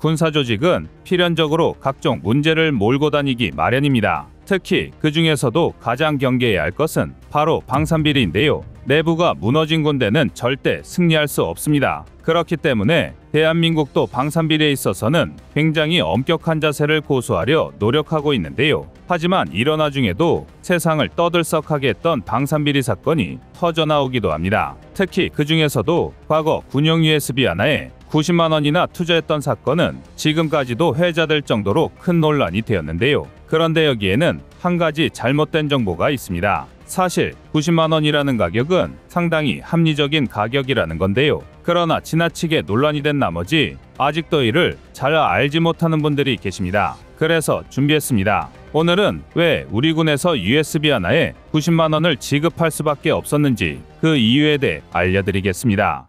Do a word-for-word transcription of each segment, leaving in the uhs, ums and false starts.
군사조직은 필연적으로 각종 문제를 몰고 다니기 마련입니다. 특히 그 중에서도 가장 경계해야 할 것은 바로 방산비리인데요. 내부가 무너진 군대는 절대 승리할 수 없습니다. 그렇기 때문에 대한민국도 방산비리에 있어서는 굉장히 엄격한 자세를 고수하려 노력하고 있는데요. 하지만 이런 와중에도 세상을 떠들썩하게 했던 방산비리 사건이 터져나오기도 합니다. 특히 그 중에서도 과거 군용 유에스비 하나에 구십만 원이나 투자했던 사건은 지금까지도 회자될 정도로 큰 논란이 되었는데요. 그런데 여기에는 한 가지 잘못된 정보가 있습니다. 사실 구십만 원이라는 가격은 상당히 합리적인 가격이라는 건데요. 그러나 지나치게 논란이 된 나머지 아직도 이를 잘 알지 못하는 분들이 계십니다. 그래서 준비했습니다. 오늘은 왜 우리 군에서 유에스비 하나에 구십만 원을 지급할 수밖에 없었는지 그 이유에 대해 알려드리겠습니다.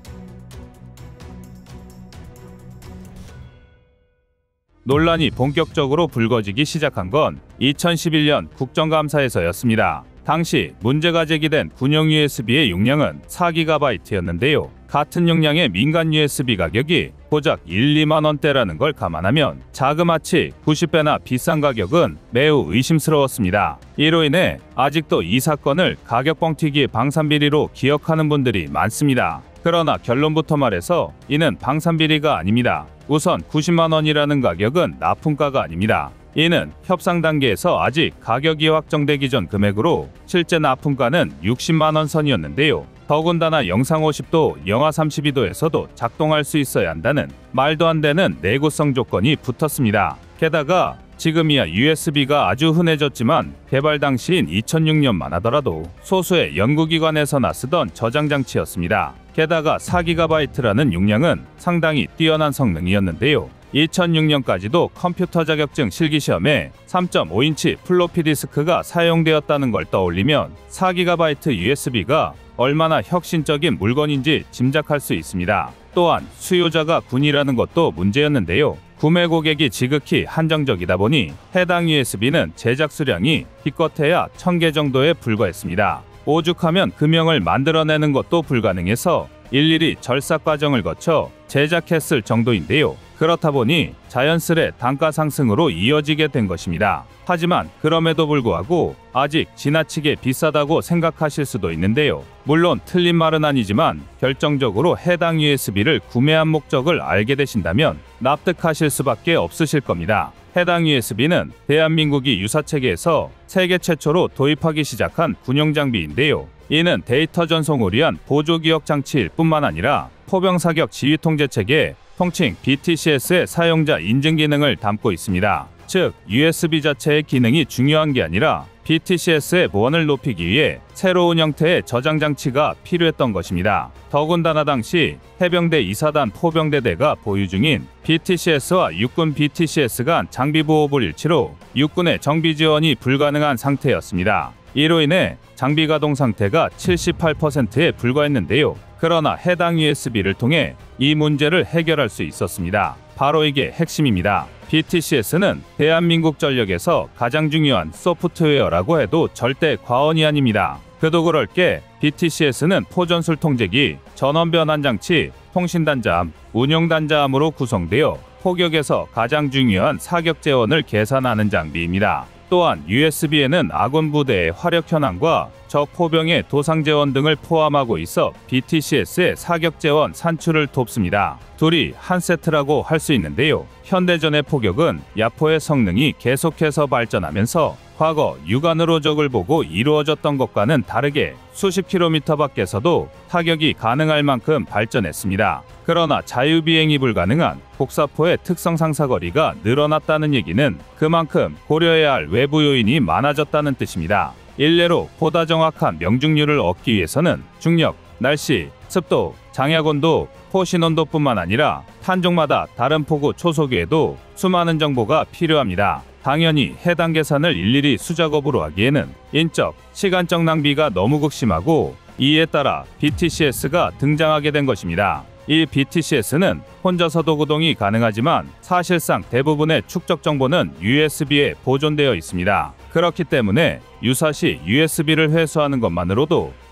논란이 본격적으로 불거지기 시작한 건 이천십일 년 국정감사에서였습니다. 당시 문제가 제기된 군용 유에스비의 용량은 사 기가바이트였는데요. 같은 용량의 민간 유에스비 가격이 고작 일, 이만 원대라는 걸 감안하면 자그마치 구십 배나 비싼 가격은 매우 의심스러웠습니다. 이로 인해 아직도 이 사건을 가격 뻥튀기의 방산비리로 기억하는 분들이 많습니다. 그러나 결론부터 말해서 이는 방산비리가 아닙니다. 우선 구십만 원이라는 가격은 납품가가 아닙니다. 이는 협상 단계에서 아직 가격이 확정되기 전 금액으로 실제 납품가는 육십만 원 선이었는데요. 더군다나 영상 오십 도, 영하 삼십이 도에서도 작동할 수 있어야 한다는 말도 안 되는 내구성 조건이 붙었습니다. 게다가 지금이야 유에스비가 아주 흔해졌지만 개발 당시인 이천육 년만 하더라도 소수의 연구기관에서나 쓰던 저장장치였습니다. 게다가 사 기가바이트라는 용량은 상당히 뛰어난 성능이었는데요. 이천육 년까지도 컴퓨터 자격증 실기시험에 삼 점 오 인치 플로피 디스크가 사용되었다는 걸 떠올리면 사 기가바이트 유에스비가 얼마나 혁신적인 물건인지 짐작할 수 있습니다. 또한 수요자가 군이라는 것도 문제였는데요. 구매 고객이 지극히 한정적이다 보니 해당 유에스비는 제작 수량이 기껏해야 천 개 정도에 불과했습니다. 오죽하면 금형을 만들어내는 것도 불가능해서 일일이 절삭 과정을 거쳐 제작했을 정도인데요. 그렇다 보니 자연스레 단가 상승으로 이어지게 된 것입니다. 하지만 그럼에도 불구하고 아직 지나치게 비싸다고 생각하실 수도 있는데요. 물론 틀린 말은 아니지만 결정적으로 해당 유에스비를 구매한 목적을 알게 되신다면 납득하실 수밖에 없으실 겁니다. 해당 유에스비는 대한민국이 유사체계에서 세계 최초로 도입하기 시작한 군용 장비인데요. 이는 데이터 전송을 위한 보조기억 장치일 뿐만 아니라 포병 사격 지휘 통제 체계, 통칭 비티씨에스의 사용자 인증 기능을 담고 있습니다. 즉, 유에스비 자체의 기능이 중요한 게 아니라 비티씨에스의 보안을 높이기 위해 새로운 형태의 저장 장치가 필요했던 것입니다. 더군다나 당시 해병대 이 사단 포병대대가 보유 중인 비티씨에스와 육군 비티씨에스 간 장비 보호불 일치로 육군의 정비 지원이 불가능한 상태였습니다. 이로 인해 장비 가동 상태가 칠십팔 퍼센트에 불과했는데요. 그러나 해당 유에스비를 통해 이 문제를 해결할 수 있었습니다. 바로 이게 핵심입니다. 비티씨에스는 대한민국 전력에서 가장 중요한 소프트웨어라고 해도 절대 과언이 아닙니다. 그도 그럴 게 비티씨에스는 포전술 통제기, 전원 변환 장치, 통신 단자함, 운용 단자함으로 구성되어 포격에서 가장 중요한 사격 재원을 계산하는 장비입니다. 또한 유에스비에는 아군 부대의 화력 현황과 적 포병의 도상 재원 등을 포함하고 있어 비티씨에스의 사격 재원 산출을 돕습니다. 둘이 한 세트라고 할 수 있는데요. 현대전의 포격은 야포의 성능이 계속해서 발전하면서 과거 육안으로 적을 보고 이루어졌던 것과는 다르게 수십 킬로미터 밖에서도 타격이 가능할 만큼 발전했습니다. 그러나 자유비행이 불가능한 곡사포의 특성상 사거리가 늘어났다는 얘기는 그만큼 고려해야 할 외부 요인이 많아졌다는 뜻입니다. 일례로 보다 정확한 명중률을 얻기 위해서는 중력, 날씨, 습도, 장야곤도, 포신 온도뿐만 아니라 탄종마다 다른 포구 초속위에도 수많은 정보가 필요합니다. 당연히 해당 계산을 일일이 수작업으로 하기에는 인적, 시간적 낭비가 너무 극심하고 이에 따라 비티씨에스가 등장하게 된 것입니다. 이 비티씨에스는 혼자서도 구동이 가능하지만 사실상 대부분의 축적 정보는 유에스비에 보존되어 있습니다. 그렇기 때문에 유사시 유에스비를 회수하는 것만으로도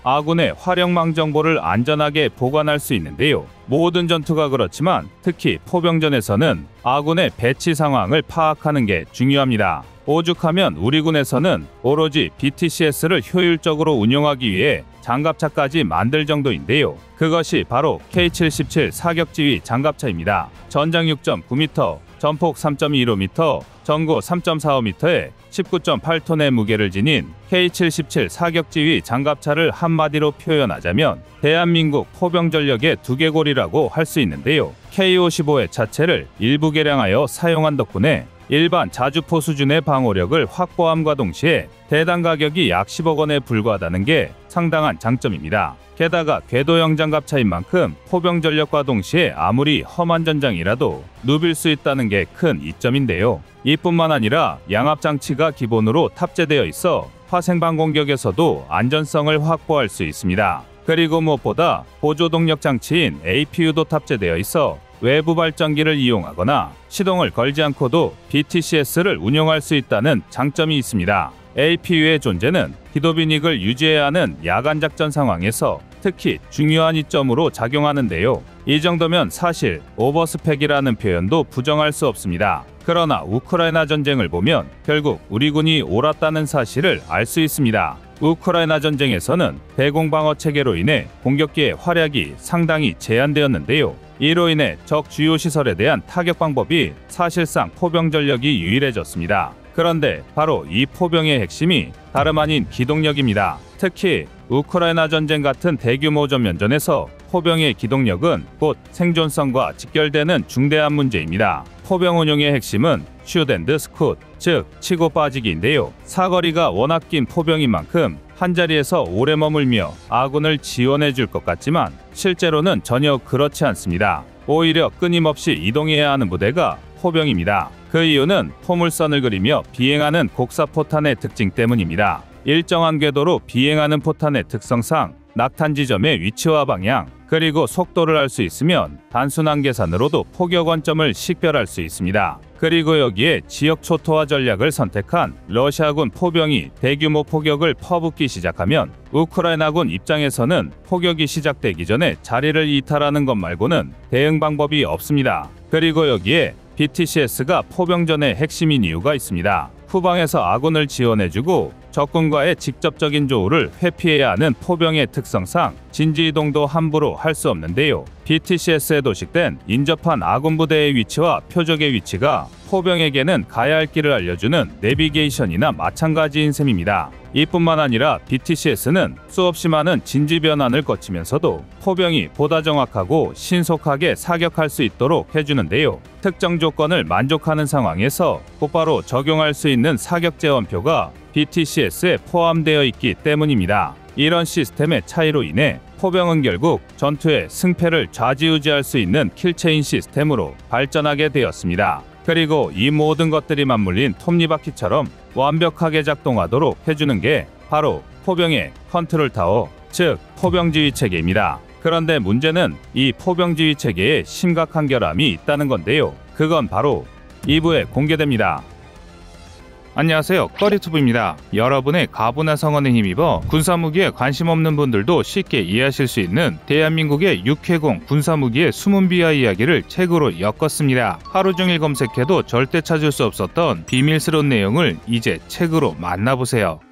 아군의 화력망 정보를 안전하게 보관할 수 있는데요. 모든 전투가 그렇지만 특히 포병전에서는 아군의 배치 상황을 파악하는 게 중요합니다. 오죽하면 우리 군에서는 오로지 비티씨에스를 효율적으로 운용하기 위해 장갑차까지 만들 정도인데요. 그것이 바로 케이 칠십칠 사격지휘 장갑차입니다. 전장 육 점 구 미터, 전폭 삼 점 일오 미터, 전고 삼 점 사오 미터에 십구 점 팔 톤의 무게를 지닌 케이 칠십칠 사격지휘 장갑차를 한마디로 표현하자면 대한민국 포병전력의 두개골이라고 할 수 있는데요. 케이 오십오의 자체를 일부 개량하여 사용한 덕분에 일반 자주포 수준의 방어력을 확보함과 동시에 대당 가격이 약 십억 원에 불과하다는 게 상당한 장점입니다. 게다가 궤도형 장갑차인 만큼 포병 전력과 동시에 아무리 험한 전장이라도 누빌 수 있다는 게 큰 이점인데요. 이뿐만 아니라 양압 장치가 기본으로 탑재되어 있어 화생방 공격에서도 안전성을 확보할 수 있습니다. 그리고 무엇보다 보조 동력 장치인 에이피유도 탑재되어 있어 외부 발전기를 이용하거나 시동을 걸지 않고도 비티씨에스를 운용할 수 있다는 장점이 있습니다. 에이피유의 존재는 기도빈익을 유지해야 하는 야간 작전 상황에서 특히 중요한 이점으로 작용하는데요. 이 정도면 사실 오버스펙이라는 표현도 부정할 수 없습니다. 그러나 우크라이나 전쟁을 보면 결국 우리 군이 옳았다는 사실을 알 수 있습니다. 우크라이나 전쟁에서는 대공방어 체계로 인해 공격기의 활약이 상당히 제한되었는데요. 이로 인해 적 주요 시설에 대한 타격 방법이 사실상 포병 전력이 유일해졌습니다. 그런데 바로 이 포병의 핵심이 다름 아닌 기동력입니다. 특히 우크라이나 전쟁 같은 대규모 전면전에서 포병의 기동력은 곧 생존성과 직결되는 중대한 문제입니다. 포병 운용의 핵심은 슛 앤드 스콧, 즉 치고 빠지기인데요. 사거리가 워낙 긴 포병인 만큼 한자리에서 오래 머물며 아군을 지원해 줄 것 같지만 실제로는 전혀 그렇지 않습니다. 오히려 끊임없이 이동해야 하는 부대가 포병입니다. 그 이유는 포물선을 그리며 비행하는 곡사포탄의 특징 때문입니다. 일정한 궤도로 비행하는 포탄의 특성상 낙탄 지점의 위치와 방향, 그리고 속도를 알 수 있으면 단순한 계산으로도 포격 원점을 식별할 수 있습니다. 그리고 여기에 지역 초토화 전략을 선택한 러시아군 포병이 대규모 포격을 퍼붓기 시작하면 우크라이나군 입장에서는 포격이 시작되기 전에 자리를 이탈하는 것 말고는 대응 방법이 없습니다. 그리고 여기에 비티씨에스가 포병전의 핵심인 이유가 있습니다. 후방에서 아군을 지원해주고 적군과의 직접적인 조우를 회피해야 하는 포병의 특성상 진지이동도 함부로 할 수 없는데요. 비티씨에스에 도식된 인접한 아군 부대의 위치와 표적의 위치가 포병에게는 가야 할 길을 알려주는 내비게이션이나 마찬가지인 셈입니다. 이뿐만 아니라 비티씨에스는 수없이 많은 진지 변환을 거치면서도 포병이 보다 정확하고 신속하게 사격할 수 있도록 해주는데요. 특정 조건을 만족하는 상황에서 곧바로 적용할 수 있는 사격 제원표가 비티씨에스에 포함되어 있기 때문입니다. 이런 시스템의 차이로 인해 포병은 결국 전투의 승패를 좌지우지할 수 있는 킬체인 시스템으로 발전하게 되었습니다. 그리고 이 모든 것들이 맞물린 톱니바퀴처럼 완벽하게 작동하도록 해주는 게 바로 포병의 컨트롤 타워, 즉 포병지휘 체계입니다. 그런데 문제는 이 포병지휘 체계에 심각한 결함이 있다는 건데요. 그건 바로 이 부에 공개됩니다. 안녕하세요, 꺼리투브입니다. 여러분의 가부나 성원에 힘입어 군사무기에 관심 없는 분들도 쉽게 이해하실 수 있는 대한민국의 육해공 군사무기의 숨은 비하 이야기를 책으로 엮었습니다. 하루 종일 검색해도 절대 찾을 수 없었던 비밀스러운 내용을 이제 책으로 만나보세요.